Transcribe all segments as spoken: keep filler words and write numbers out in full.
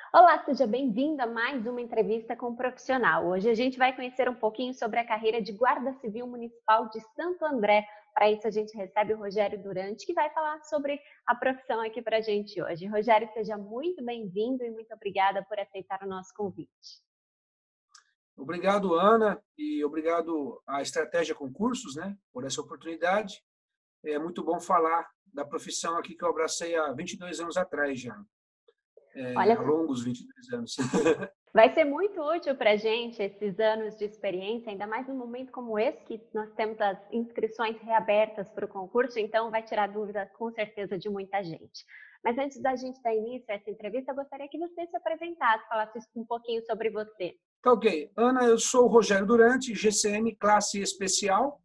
Olá, seja bem-vindo a mais uma entrevista com um profissional. Hoje a gente vai conhecer um pouquinho sobre a carreira de Guarda Civil Municipal de Santo André. Para isso a gente recebe o Rogério Durante, que vai falar sobre a profissão aqui para a gente hoje. Rogério, seja muito bem-vindo e muito obrigada por aceitar o nosso convite. Obrigado, Ana, e obrigado à Estratégia Concursos, né, por essa oportunidade. É muito bom falar da profissão aqui que eu abracei há vinte e dois anos atrás já, é, Olha, há longos vinte e dois anos. vai ser muito útil para a gente esses anos de experiência, ainda mais num momento como esse, que nós temos as inscrições reabertas para o concurso, então vai tirar dúvidas com certeza de muita gente. Mas antes da gente dar início a essa entrevista, eu gostaria que você se apresentasse, falasse um pouquinho sobre você. Tá ok. Ana, eu sou o Rogério Durante, G C M Classe Especial,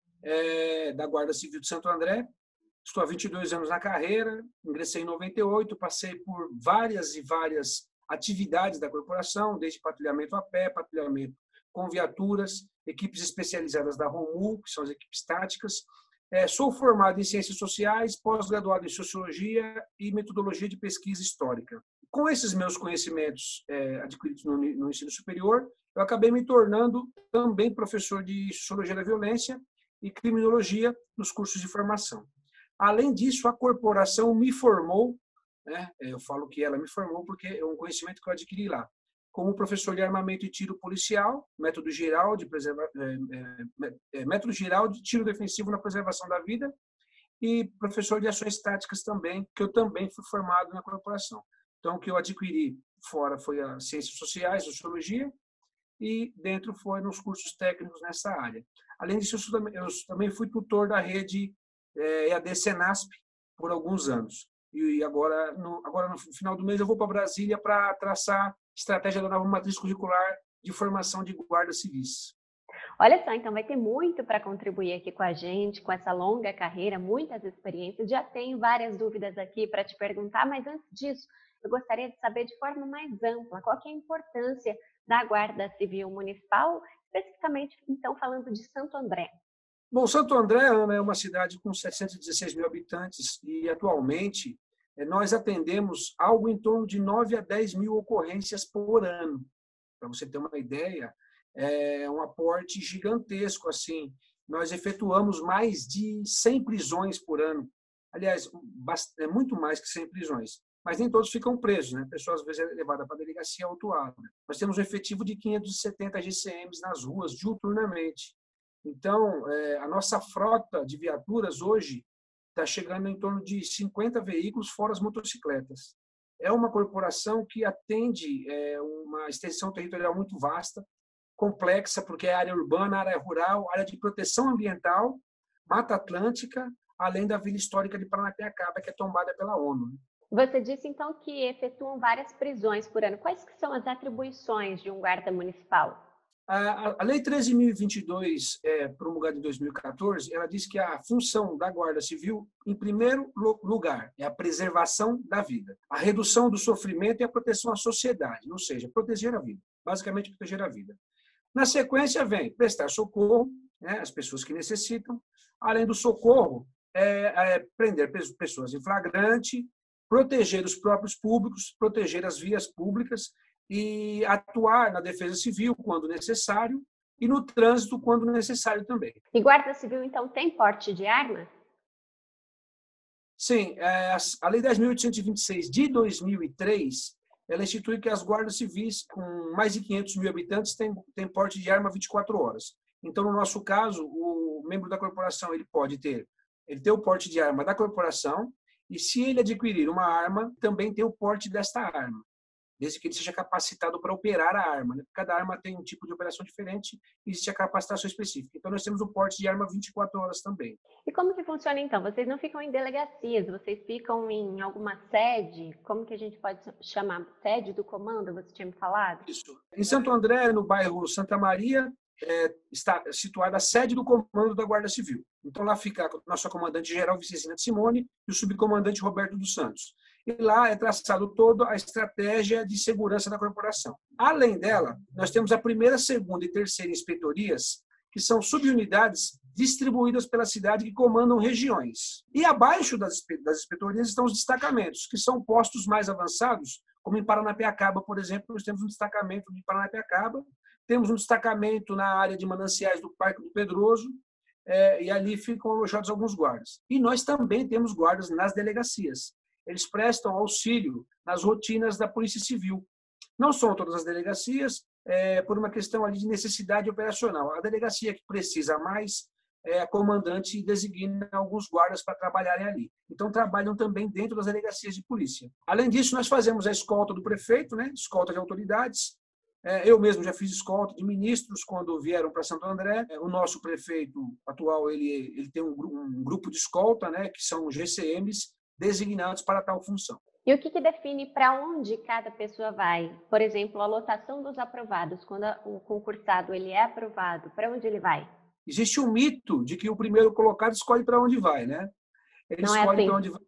é, da Guarda Civil de Santo André. Estou há vinte e dois anos na carreira, ingressei em noventa e oito, passei por várias e várias atividades da corporação, desde patrulhamento a pé, patrulhamento com viaturas, equipes especializadas da ROMU, que são as equipes táticas. É, sou formado em Ciências Sociais, pós-graduado em Sociologia e Metodologia de Pesquisa Histórica. Com esses meus conhecimentos é, adquiridos no, no ensino superior, eu acabei me tornando também professor de Sociologia da Violência e Criminologia nos cursos de formação. Além disso, a corporação me formou, né? Eu falo que ela me formou porque é um conhecimento que eu adquiri lá, como professor de armamento e tiro policial, método geral de preserva... é, é, método geral de tiro defensivo na preservação da vida, e professor de ações táticas também, que eu também fui formado na corporação. Então, o que eu adquiri fora foi as ciências sociais, sociologia, e dentro foi nos cursos técnicos nessa área. Além disso, eu também fui tutor da rede E A D Senasp por alguns anos. E agora no, agora, no final do mês, eu vou para Brasília para traçar estratégia da nova matriz curricular de formação de guardas civis. Olha só, então vai ter muito para contribuir aqui com a gente, com essa longa carreira, muitas experiências. Já tenho várias dúvidas aqui para te perguntar, mas antes disso, eu gostaria de saber de forma mais ampla qual que é a importância da Guarda Civil Municipal, especificamente, então, falando de Santo André. Bom, Santo André, Ana, é uma cidade com setecentos e dezesseis mil habitantes e, atualmente, nós atendemos algo em torno de nove a dez mil ocorrências por ano. Para você ter uma ideia, é um aporte gigantesco. Assim, nós efetuamos mais de cem prisões por ano. Aliás, é muito mais que cem prisões. Mas nem todos ficam presos, né? A pessoa, às vezes, é levada para a delegacia autuada. Nós temos um efetivo de quinhentos e setenta G C Ms nas ruas, diuturnamente. Então, é, a nossa frota de viaturas hoje está chegando em torno de cinquenta veículos, fora as motocicletas. É uma corporação que atende é, uma extensão territorial muito vasta, complexa, porque é área urbana, área rural, área de proteção ambiental, Mata Atlântica, além da Vila Histórica de Paranapiacaba, que é tombada pela ONU. Você disse, então, que efetuam várias prisões por ano. Quais que são as atribuições de um guarda municipal? A, a Lei treze mil e vinte e dois, é, promulgada em dois mil e quatorze, ela diz que a função da Guarda Civil, em primeiro lugar, é a preservação da vida, a redução do sofrimento e a proteção à sociedade, ou seja, proteger a vida, basicamente proteger a vida. Na sequência vem prestar socorro, né, às pessoas que necessitam, além do socorro, é, é prender pessoas em flagrante, proteger os próprios públicos, proteger as vias públicas e atuar na defesa civil quando necessário e no trânsito quando necessário também. E Guarda Civil, então, tem porte de arma? Sim, a Lei dez mil oitocentos e vinte e seis de dois mil e três, ela institui que as guardas civis com mais de quinhentos mil habitantes têm, têm porte de arma vinte e quatro horas. Então, no nosso caso, o membro da corporação ele pode ter, ele tem o porte de arma da corporação e, se ele adquirir uma arma, também tem o porte desta arma, desde que ele seja capacitado para operar a arma. Né? Cada arma tem um tipo de operação diferente e existe a capacitação específica. Então, nós temos o porte de arma vinte e quatro horas também. E como que funciona, então? Vocês não ficam em delegacias, vocês ficam em alguma sede? Como que a gente pode chamar? Sede do comando, você tinha me falado? Isso. Em Santo André, no bairro Santa Maria, é, está situada a sede do comando da Guarda Civil. Então, lá fica a nossa comandante-geral, Vicecina de Simone, e o subcomandante Roberto dos Santos. E lá é traçado toda a estratégia de segurança da corporação. Além dela, nós temos a primeira, segunda e terceira inspetorias, que são subunidades distribuídas pela cidade que comandam regiões. E abaixo das, das inspetorias estão os destacamentos, que são postos mais avançados, como em Paranapiacaba, por exemplo, nós temos um destacamento de Paranapiacaba, temos um destacamento na área de mananciais do Parque do Pedroso, é, e ali ficam alojados alguns guardas. E nós também temos guardas nas delegacias. Eles prestam auxílio nas rotinas da Polícia Civil. Não são todas as delegacias, é, por uma questão ali de necessidade operacional. A delegacia que precisa mais, é, a comandante designa alguns guardas para trabalharem ali. Então, trabalham também dentro das delegacias de polícia. Além disso, nós fazemos a escolta do prefeito, né? Escolta de autoridades. É, eu mesmo já fiz escolta de ministros quando vieram para Santo André. É, o nosso prefeito atual ele, ele tem um, um grupo de escolta, né? Que são os G C Ms designados para tal função. E o que, que define para onde cada pessoa vai? Por exemplo, a lotação dos aprovados. Quando o concursado ele é aprovado, para onde ele vai? Existe um mito de que o primeiro colocado escolhe para onde vai, né? Ele Não escolhe é assim. para onde vai.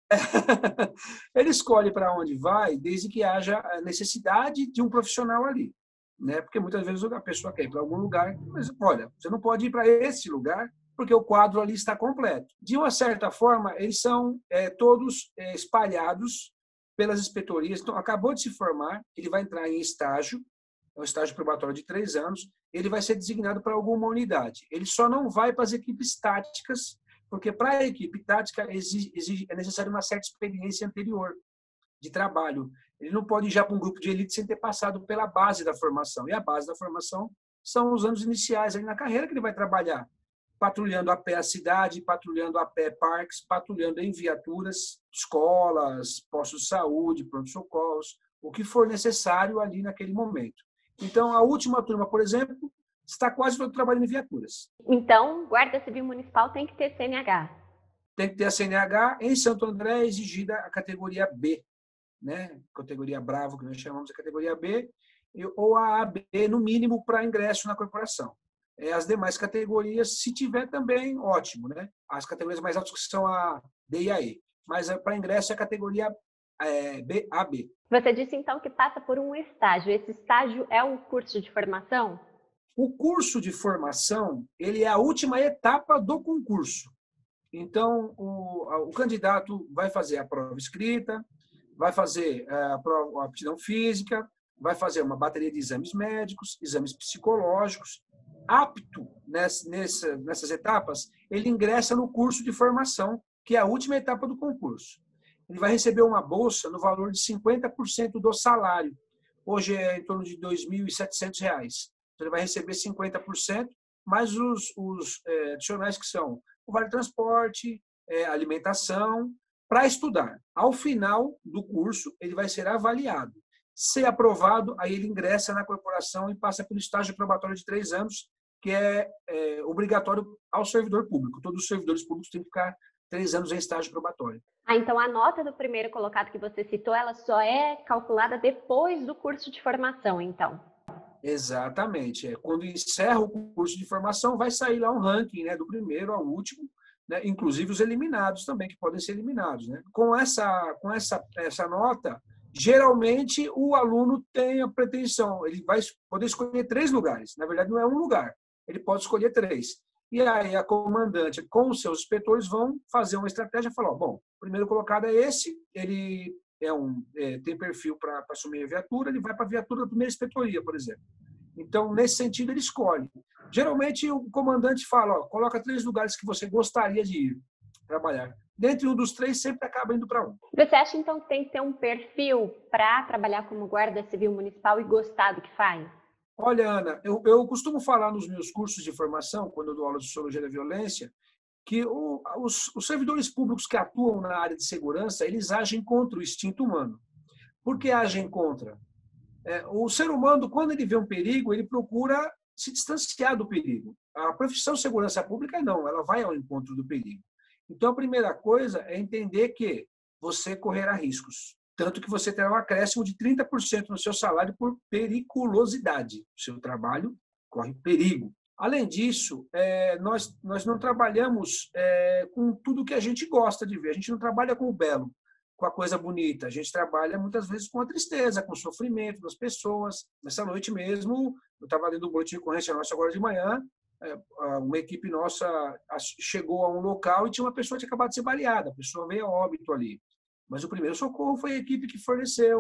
Ele escolhe para onde vai desde que haja a necessidade de um profissional ali, né? Porque muitas vezes a pessoa quer ir para algum lugar, mas olha, você não pode ir para esse lugar porque o quadro ali está completo. De uma certa forma, eles são é, todos é, espalhados pelas inspetorias. Então, acabou de se formar, ele vai entrar em estágio, é um estágio probatório de três anos, ele vai ser designado para alguma unidade. Ele só não vai para as equipes táticas, porque para a equipe tática exige, exige, é necessário uma certa experiência anterior de trabalho. Ele não pode ir já para um grupo de elite sem ter passado pela base da formação. E a base da formação são os anos iniciais ali na carreira que ele vai trabalhar, patrulhando a pé a cidade, patrulhando a pé parques, patrulhando em viaturas, escolas, postos de saúde, pronto-socorros, o que for necessário ali naquele momento. Então, a última turma, por exemplo, está quase todo trabalhando em viaturas. Então, Guarda Civil Municipal tem que ter C N H. Tem que ter a C N H. Em Santo André é exigida a categoria B, né? Categoria Bravo, que nós chamamos de categoria B, ou a A B, no mínimo, para ingresso na corporação. As demais categorias, se tiver também, ótimo, né? As categorias mais altas que são a D e a E. Mas para ingresso é a categoria é, B, A B. Você disse, então, que passa por um estágio. Esse estágio é um curso de formação? O curso de formação, ele é a última etapa do concurso. Então, o, o candidato vai fazer a prova escrita, vai fazer a prova, a aptidão física, vai fazer uma bateria de exames médicos, exames psicológicos. Apto nessa, nessas etapas, ele ingressa no curso de formação, que é a última etapa do concurso. Ele vai receber uma bolsa no valor de cinquenta por cento do salário. Hoje é em torno de dois mil e setecentos reais. Então, ele vai receber cinquenta por cento, mais os, os é, adicionais que são o vale transporte, é, alimentação, para estudar. Ao final do curso, ele vai ser avaliado. Se aprovado, aí ele ingressa na corporação e passa pelo estágio probatório de três anos, que é, é obrigatório ao servidor público. Todos os servidores públicos têm que ficar três anos em estágio probatório. Ah, então a nota do primeiro colocado que você citou, ela só é calculada depois do curso de formação, então? Exatamente. É, quando encerra o curso de formação, vai sair lá um ranking, né, do primeiro ao último, né, inclusive os eliminados também, que podem ser eliminados, né? Com essa, com essa, essa nota, geralmente o aluno tem a pretensão, ele vai poder escolher três lugares. Na verdade, não é um lugar, ele pode escolher três. E aí a comandante, com os seus inspetores, vão fazer uma estratégia e falar, ó, bom, o primeiro colocado é esse, ele é um, é, tem perfil para assumir a viatura, ele vai para a viatura da primeira inspetoria, por exemplo. Então, nesse sentido, ele escolhe. Geralmente, o comandante fala, ó, coloca três lugares que você gostaria de ir trabalhar. Dentre um dos três, sempre acaba indo para um. Você acha, então, que tem que ter um perfil para trabalhar como guarda civil municipal e gostar do que faz? Olha, Ana, eu, eu costumo falar nos meus cursos de formação, quando eu dou aula de sociologia da violência, que o, os, os servidores públicos que atuam na área de segurança, eles agem contra o instinto humano. Por que agem contra? É, o ser humano, quando ele vê um perigo, ele procura se distanciar do perigo. A profissão de segurança pública, não, ela vai ao encontro do perigo. Então, a primeira coisa é entender que você correrá riscos. Tanto que você terá um acréscimo de trinta por cento no seu salário por periculosidade. O seu trabalho corre perigo. Além disso, é, nós, nós não trabalhamos é, com tudo que a gente gosta de ver. A gente não trabalha com o belo, com a coisa bonita. A gente trabalha muitas vezes com a tristeza, com o sofrimento das pessoas. Nessa noite mesmo, eu estava lendo um boletim de ocorrência nosso agora de manhã, é, uma equipe nossa chegou a um local e tinha uma pessoa que tinha acabado de ser baleada. A pessoa veio a óbito ali. Mas o primeiro socorro foi a equipe que forneceu,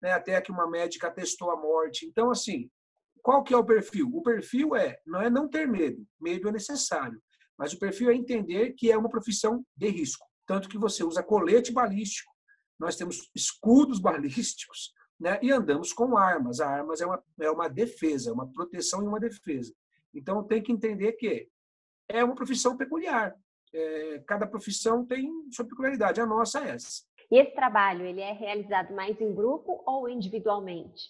né, até que uma médica atestou a morte. Então, assim, qual que é o perfil? O perfil é, não é não ter medo, medo é necessário, mas o perfil é entender que é uma profissão de risco. Tanto que você usa colete balístico, nós temos escudos balísticos, né, e andamos com armas. A armas é uma, é uma defesa, uma proteção e uma defesa. Então, tem que entender que é uma profissão peculiar. É, cada profissão tem sua peculiaridade. A nossa é essa. E esse trabalho, ele é realizado mais em grupo ou individualmente?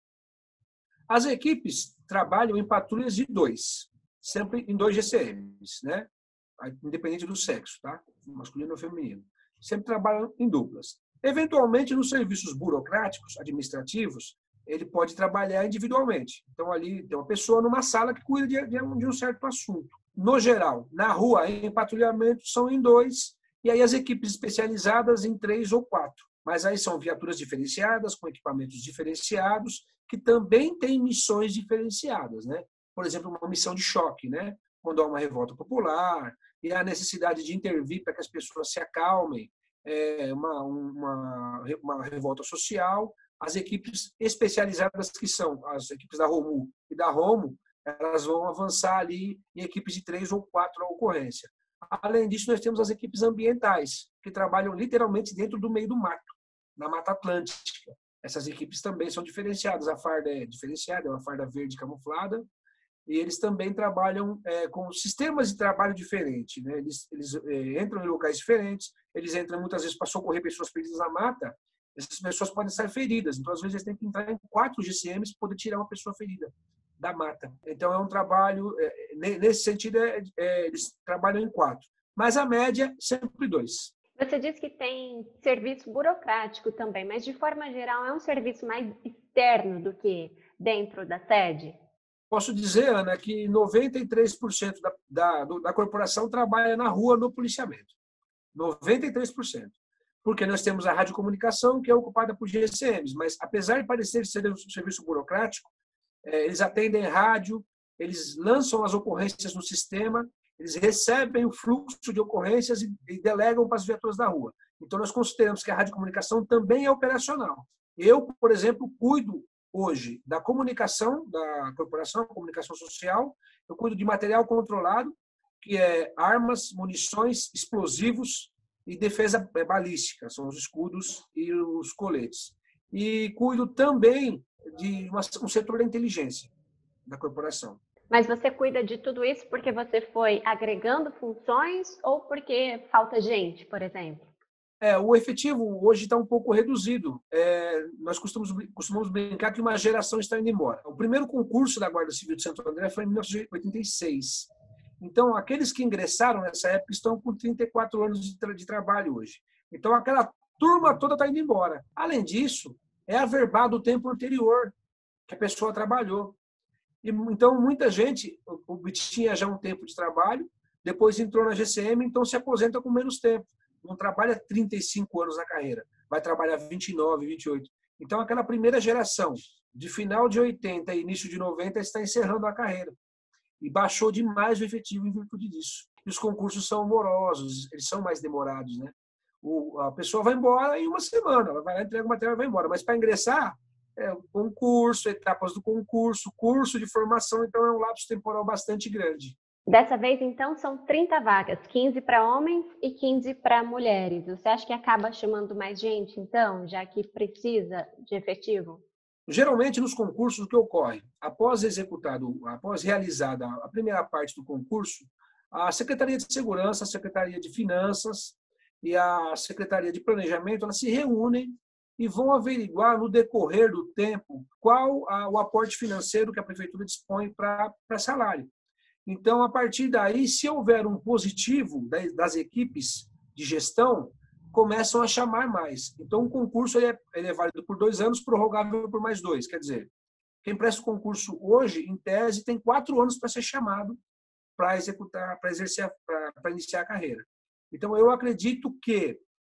As equipes trabalham em patrulhas de dois, sempre em dois G C Ms, né? Independente do sexo, tá? Masculino ou feminino. Sempre trabalham em duplas. Eventualmente, nos serviços burocráticos, administrativos, ele pode trabalhar individualmente. Então, ali tem uma pessoa numa sala que cuida de, de, um, de um certo assunto. No geral, na rua, em patrulhamento, são em dois, e aí as equipes especializadas em três ou quatro. Mas aí são viaturas diferenciadas, com equipamentos diferenciados, que também têm missões diferenciadas, né? Por exemplo, uma missão de choque, né? Quando há uma revolta popular e há necessidade de intervir para que as pessoas se acalmem, é, uma, uma, uma revolta social, as equipes especializadas, que são as equipes da ROMU e da ROMO, elas vão avançar ali em equipes de três ou quatro a ocorrência. Além disso, nós temos as equipes ambientais, que trabalham literalmente dentro do meio do mato, na Mata Atlântica. Essas equipes também são diferenciadas. A farda é diferenciada, é uma farda verde camuflada, e eles também trabalham é, com sistemas de trabalho diferentes, né? Eles, eles é, entram em locais diferentes, eles entram muitas vezes para socorrer pessoas perdidas na mata. Essas pessoas podem estar feridas, então às vezes eles têm que entrar em quatro G C Ms para poder tirar uma pessoa ferida da mata. Então é um trabalho, é, nesse sentido, é, é, eles trabalham em quatro, mas a média sempre dois. Você disse que tem serviço burocrático também, mas de forma geral é um serviço mais externo do que dentro da sede? Posso dizer, Ana, que noventa e três por cento da, da, da corporação trabalha na rua no policiamento. noventa e três por cento. Porque nós temos a radiocomunicação, que é ocupada por G C Ms, mas apesar de parecer ser um serviço burocrático, eles atendem rádio, eles lançam as ocorrências no sistema, eles recebem o fluxo de ocorrências e delegam para as viaturas da rua. Então, nós consideramos que a radiocomunicação também é operacional. Eu, por exemplo, cuido hoje da comunicação da corporação, comunicação social, eu cuido de material controlado, que é armas, munições, explosivos e defesa balística, são os escudos e os coletes. E cuido também de uma, um setor da inteligência da corporação. Mas você cuida de tudo isso porque você foi agregando funções ou porque falta gente, por exemplo? É, o efetivo hoje está um pouco reduzido. É, nós costumamos, costumamos brincar que uma geração está indo embora. O primeiro concurso da Guarda Civil de Santo André foi em mil novecentos e oitenta e seis. Então, aqueles que ingressaram nessa época estão com trinta e quatro anos de, tra de trabalho hoje. Então, aquela turma toda está indo embora. Além disso, é averbado o tempo anterior que a pessoa trabalhou. E, então, muita gente obtinha já um tempo de trabalho, depois entrou na G C M, então se aposenta com menos tempo. Não trabalha trinta e cinco anos na carreira, vai trabalhar vinte e nove, vinte e oito. Então, aquela primeira geração, de final de oitenta e início de noventa, está encerrando a carreira. E baixou demais o efetivo em virtude disso. E os concursos são morosos, eles são mais demorados, né? O, a pessoa vai embora em uma semana, ela vai lá, entrega o material e vai embora. Mas para ingressar, é o concurso, etapas do concurso, curso de formação, então é um lapso temporal bastante grande. Dessa vez, então, são trinta vagas, quinze para homens e quinze para mulheres. Você acha que acaba chamando mais gente, então, já que precisa de efetivo? Geralmente, nos concursos, o que ocorre? Após executado, após realizada a primeira parte do concurso, a Secretaria de Segurança, a Secretaria de Finanças e a Secretaria de Planejamento, elas se reúnem e vão averiguar no decorrer do tempo qual a, o aporte financeiro que a Prefeitura dispõe para salário. Então, a partir daí, se houver um positivo das equipes de gestão, começam a chamar mais. Então, o concurso ele é, ele é válido por dois anos, prorrogável por mais dois. Quer dizer, quem presta o concurso hoje, em tese, tem quatro anos para ser chamado para executar, para exercer, para iniciar a carreira. Então, eu acredito que,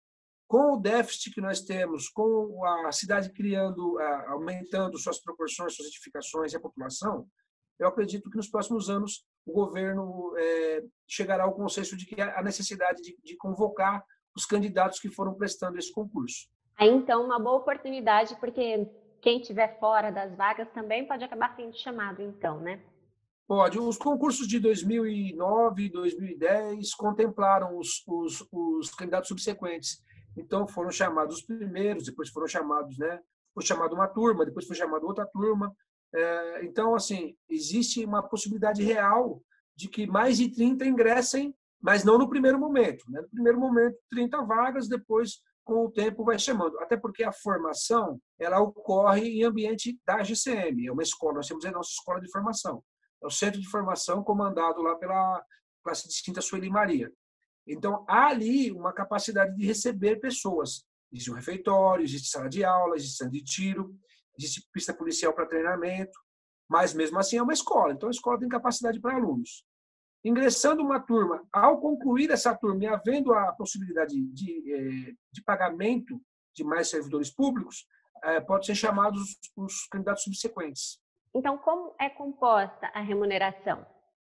com o déficit que nós temos, com a cidade criando, aumentando suas proporções, suas edificações e a população, eu acredito que nos próximos anos o governo é, chegará ao consenso de que há necessidade de, de convocar os candidatos que foram prestando esse concurso. Aí, então, uma boa oportunidade, porque quem estiver fora das vagas também pode acabar sendo chamado, então, né? Pode. Os concursos de dois mil e nove, dois mil e dez contemplaram os, os, os candidatos subsequentes. Então, foram chamados os primeiros, depois foram chamados, né? Foi chamada uma turma, depois foi chamada outra turma. É, então, assim, existe uma possibilidade real de que mais de trinta ingressem, mas não no primeiro momento. Né? No primeiro momento, trinta vagas, depois, com o tempo, vai chamando. Até porque a formação ela ocorre em ambiente da G C M, é uma escola, nós temos a nossa escola de formação. É o centro de formação comandado lá pela classe distinta Sueli Maria. Então, há ali uma capacidade de receber pessoas. Existe um refeitório, existe sala de aula, existe sala de tiro, existe pista policial para treinamento, mas mesmo assim é uma escola. Então, a escola tem capacidade para alunos. Ingressando uma turma, ao concluir essa turma e havendo a possibilidade de, de pagamento de mais servidores públicos, pode ser chamados os candidatos subsequentes. Então, como é composta a remuneração?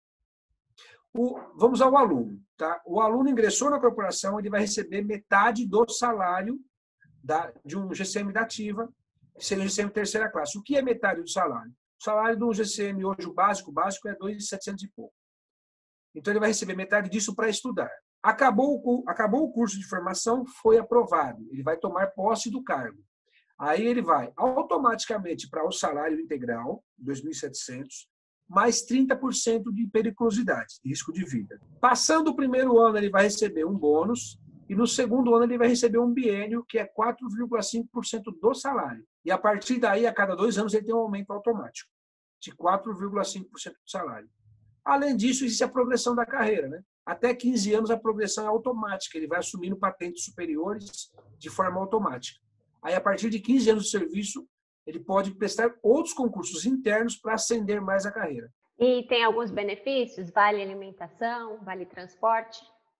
O, vamos ao aluno. Tá? O aluno ingressou na corporação, ele vai receber metade do salário da, de um G C M da ativa, que seria o G C M terceira classe. O que é metade do salário? O salário de um G C M hoje, o básico, o básico é dois mil e setecentos e pouco. Então, ele vai receber metade disso para estudar. Acabou o, acabou o curso de formação, foi aprovado. Ele vai tomar posse do cargo. Aí ele vai automaticamente para o salário integral, dois mil e setecentos, mais trinta por cento de periculosidade, de risco de vida. Passando o primeiro ano, ele vai receber um bônus, e no segundo ano ele vai receber um biênio, que é quatro vírgula cinco por cento do salário. E a partir daí, a cada dois anos, ele tem um aumento automático, de quatro vírgula cinco por cento do salário. Além disso, existe a progressão da carreira. Né? Até quinze anos, a progressão é automática, ele vai assumindo patentes superiores de forma automática. Aí, a partir de quinze anos de serviço, ele pode prestar outros concursos internos para ascender mais a carreira. E tem alguns benefícios? Vale alimentação, vale transporte?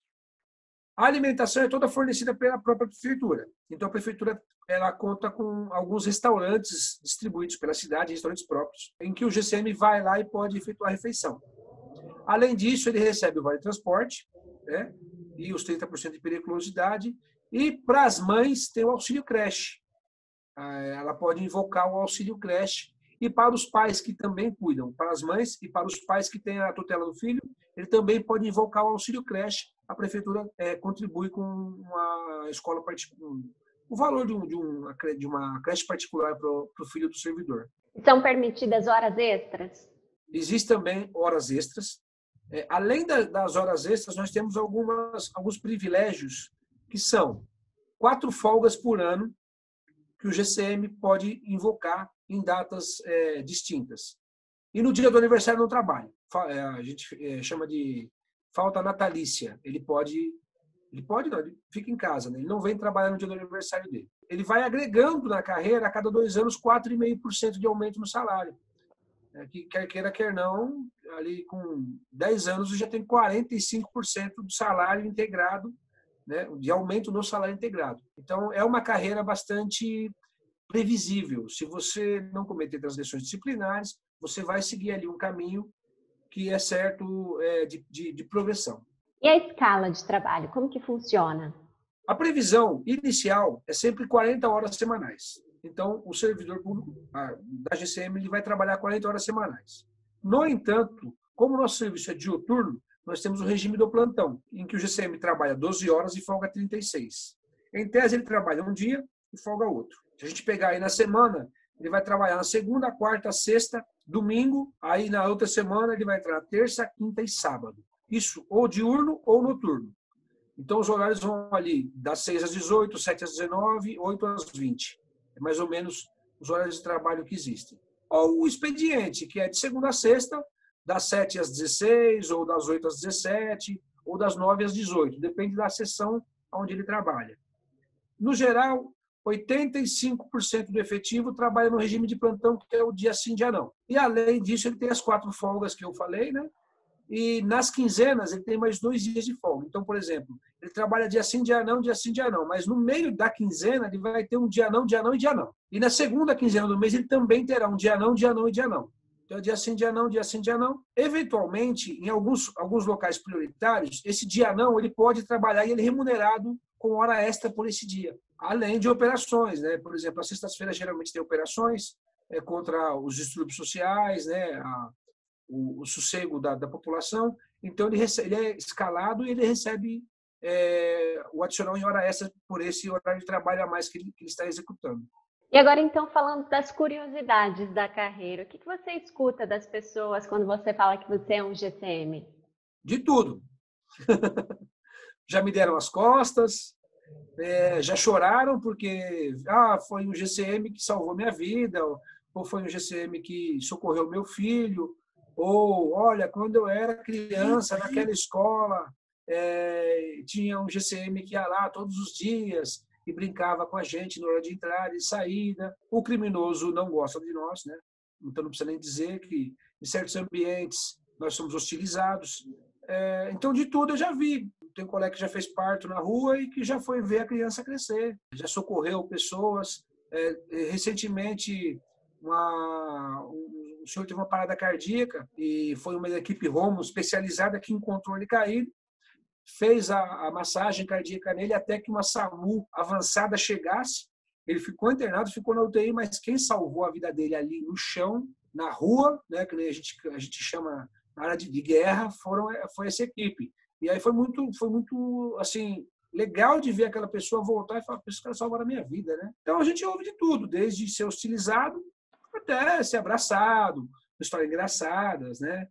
A alimentação é toda fornecida pela própria prefeitura. Então, a prefeitura ela conta com alguns restaurantes distribuídos pela cidade, restaurantes próprios, em que o G C M vai lá e pode efetuar a refeição. Além disso, ele recebe o vale transporte, né, e os trinta por cento de periculosidade. E para as mães tem o auxílio creche. Ela pode invocar o auxílio creche. E para os pais que também cuidam, para as mães e para os pais que têm a tutela do filho, ele também pode invocar o auxílio creche. A prefeitura é, contribui com uma escola particular, o valor de, um, de, uma, de uma creche particular para o filho do servidor. São permitidas horas extras? Existem também horas extras. É, além da, das horas extras, nós temos algumas, alguns privilégios, que são quatro folgas por ano que o G C M pode invocar em datas é, distintas. E no dia do aniversário não trabalha. A gente é, chama de falta natalícia. Ele pode, ele pode não, ele fica em casa, né? Ele não vem trabalhar no dia do aniversário dele. Ele vai agregando na carreira, a cada dois anos, quatro vírgula cinco por cento de aumento no salário. É, que quer queira, quer não, ali com dez anos já tem quarenta e cinco por cento do salário integrado, né, de aumento no salário integrado. Então, é uma carreira bastante previsível. Se você não cometer transgressões disciplinares, você vai seguir ali um caminho que é certo é, de, de, de progressão. E a escala de trabalho, como que funciona? A previsão inicial é sempre quarenta horas semanais. Então, o servidor público da G C M ele vai trabalhar quarenta horas semanais. No entanto, como o nosso serviço é diuturno, nós temos o regime do plantão, em que o G C M trabalha doze horas e folga trinta e seis. Em tese, ele trabalha um dia e folga outro. Se a gente pegar aí na semana, ele vai trabalhar na segunda, quarta, sexta, domingo, aí na outra semana ele vai entrar na terça, quinta e sábado. Isso ou diurno ou noturno. Então, os horários vão ali das seis às dezoito, sete às dezenove, oito às vinte. É mais ou menos os horários de trabalho que existem. Ou o expediente, que é de segunda a sexta, das sete às dezesseis, ou das oito às dezessete, ou das nove às dezoito. Depende da sessão onde ele trabalha. No geral, oitenta e cinco por cento do efetivo trabalha no regime de plantão, que é o dia sim, dia não. E, além disso, ele tem as quatro folgas que eu falei, né? E nas quinzenas ele tem mais dois dias de folga. Então, por exemplo, ele trabalha dia sim, dia não, dia sim, dia não. Mas no meio da quinzena ele vai ter um dia não, dia não e dia não. E na segunda quinzena do mês ele também terá um dia não, dia não e dia não. Então, dia sim, dia não, dia sim, dia não. Eventualmente, em alguns, alguns locais prioritários, esse dia não ele pode trabalhar e ele é remunerado com hora extra por esse dia. Além de operações, né? Por exemplo, às sextas-feiras geralmente tem operações é, contra os distúrbios sociais, né? A, o, o sossego da, da população. Então, ele, recebe, ele é escalado e ele recebe é, o adicional em hora extra por esse horário de trabalho a mais que ele, que ele está executando. E agora, então, falando das curiosidades da carreira, o que, que você escuta das pessoas quando você fala que você é um G C M? De tudo. Já me deram as costas, é, já choraram porque ah, foi um G C M que salvou minha vida, ou, ou foi um G C M que socorreu meu filho, ou, olha, quando eu era criança, naquela escola, é, tinha um G C M que ia lá todos os dias e brincava com a gente na hora de entrada e saída. O criminoso não gosta de nós, né? Então não precisa nem dizer que em certos ambientes nós somos hostilizados. É, então, de tudo eu já vi. Tem um colega que já fez parto na rua e que já foi ver a criança crescer, já socorreu pessoas. É, recentemente, uma, um senhor teve uma parada cardíaca e foi uma equipe Romo especializada que encontrou ele caído, fez a, a massagem cardíaca nele até que uma SAMU avançada chegasse. Ele ficou internado, ficou na U T I, mas quem salvou a vida dele ali no chão, na rua, né, que a gente, a gente chama na área de, de guerra, foram, foi essa equipe. E aí foi muito, foi muito assim, legal de ver aquela pessoa voltar e falar, esse cara salvaram a minha vida, né? Então a gente ouve de tudo, desde ser hostilizado até ser abraçado, histórias engraçadas, né?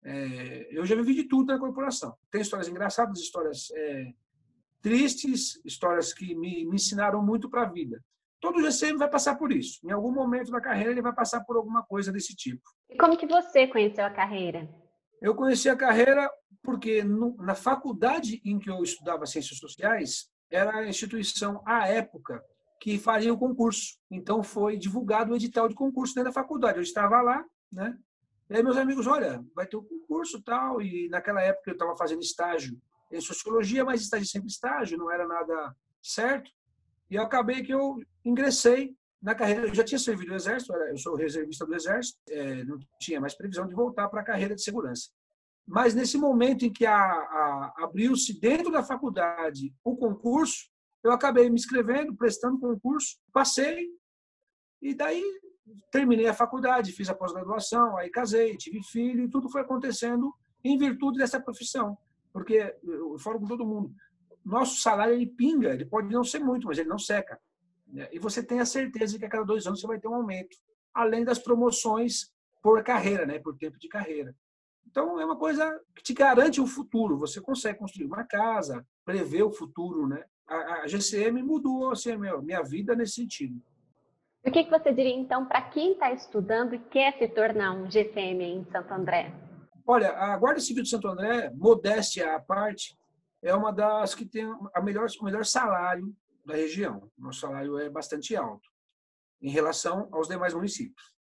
É, eu já vivi de tudo na corporação. Tem histórias engraçadas, histórias é, tristes, histórias que me, me ensinaram muito para a vida. Todo G C M vai passar por isso. Em algum momento da carreira ele vai passar por alguma coisa desse tipo. E como que você conheceu a carreira? Eu conheci a carreira porque no, na faculdade em que eu estudava Ciências Sociais, era a instituição, à época, que faria o concurso. Então, foi divulgado o edital de concurso dentro da faculdade. Eu estava lá, né? E aí meus amigos, olha, vai ter um concurso e tal. E naquela época eu estava fazendo estágio em Sociologia, mas estágio sempre estágio, não era nada certo. E eu acabei que eu ingressei na carreira. Eu já tinha servido no Exército, eu sou reservista do Exército, é, não tinha mais previsão de voltar para a carreira de segurança. Mas nesse momento em que a, a, abriu-se dentro da faculdade o concurso, eu acabei me inscrevendo, prestando concurso, passei, e daí terminei a faculdade, fiz a pós-graduação, aí casei, tive filho, e tudo foi acontecendo em virtude dessa profissão. Porque, eu falo com todo mundo, nosso salário ele pinga, ele pode não ser muito, mas ele não seca. E você tem a certeza de que a cada dois anos você vai ter um aumento, além das promoções por carreira, né, por tempo de carreira. Então, é uma coisa que te garante o futuro. Você consegue construir uma casa, prever o futuro, né? A, a G C M mudou assim, a minha, minha vida nesse sentido. O que, que você diria, então, para quem está estudando e quer se tornar um G C M em Santo André? Olha, a Guarda Civil de Santo André, modéstia à parte, é uma das que tem a melhor, o melhor salário da região. Nosso salário é bastante alto em relação aos demais municípios.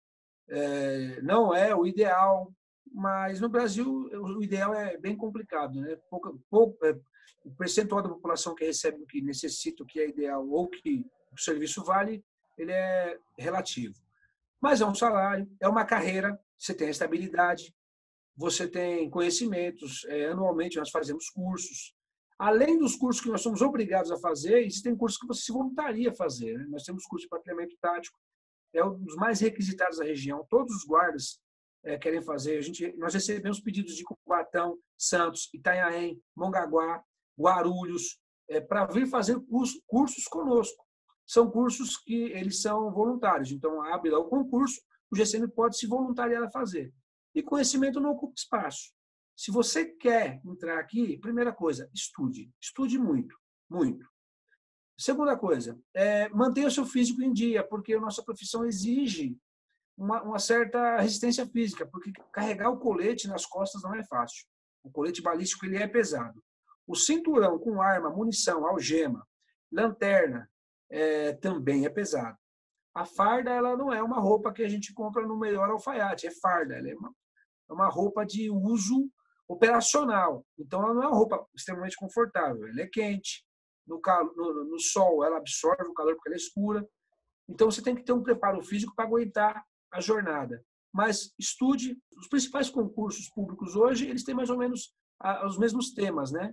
É, não é o ideal, mas no Brasil o ideal é bem complicado, né? Pouco, pouco, é, o percentual da população que recebe o que necessita, o que é ideal ou que o serviço vale, ele é relativo. Mas é um salário, é uma carreira, você tem estabilidade, você tem conhecimentos, é, anualmente nós fazemos cursos. Além dos cursos que nós somos obrigados a fazer, existem cursos que você se voluntaria a fazer, né? Nós temos curso de patrulhamento tático, é um dos mais requisitados da região. Todos os guardas é, querem fazer. A gente, nós recebemos pedidos de Cubatão, Santos, Itanhaém, Mongaguá, Guarulhos, é, para vir fazer curso, cursos conosco. São cursos que eles são voluntários. Então, abre lá o concurso, o G C M pode se voluntariar a fazer. E conhecimento não ocupa espaço. Se você quer entrar aqui, primeira coisa, estude. Estude muito, muito. Segunda coisa, é, mantenha o seu físico em dia, porque a nossa profissão exige uma, uma certa resistência física, porque carregar o colete nas costas não é fácil. O colete balístico ele é pesado. O cinturão com arma, munição, algema, lanterna, é, também é pesado. A farda ela não é uma roupa que a gente compra no melhor alfaiate, é farda, ela é uma, é uma roupa de uso operacional. Então, ela não é uma roupa extremamente confortável, ela é quente. No, no, no sol, ela absorve o calor porque ela é escura. Então, você tem que ter um preparo físico para aguentar a jornada. Mas estude. Os principais concursos públicos hoje, eles têm mais ou menos a, os mesmos temas, né?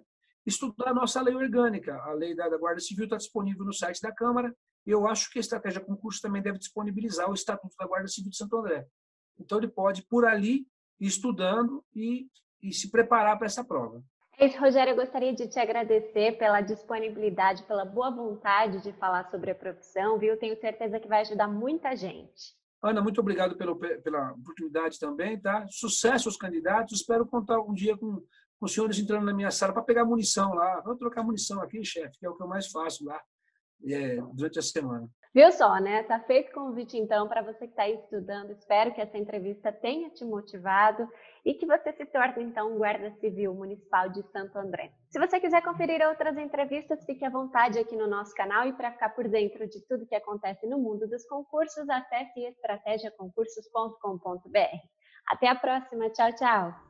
estudar a nossa lei orgânica. A lei da Guarda Civil está disponível no site da Câmara, e eu acho que a estratégia concurso também deve disponibilizar o Estatuto da Guarda Civil de Santo André. Então, ele pode, por ali, ir estudando e, e se preparar para essa prova. É isso, Rogério, eu gostaria de te agradecer pela disponibilidade, pela boa vontade de falar sobre a profissão, viu? Tenho certeza que vai ajudar muita gente. Ana, muito obrigado pelo, pela oportunidade também, tá? Sucesso aos candidatos, espero contar um dia com, com os senhores entrando na minha sala para pegar munição lá. Vamos trocar munição aqui, chefe, que é o que eu mais faço lá é, durante a semana. Viu só, né? Tá feito o convite, então, para você que está aí estudando. Espero que essa entrevista tenha te motivado e que você se torne, então, um guarda civil municipal de Santo André. Se você quiser conferir outras entrevistas, fique à vontade aqui no nosso canal, e para ficar por dentro de tudo que acontece no mundo dos concursos, acesse estratégia concursos ponto com ponto br. Até a próxima. Tchau, tchau!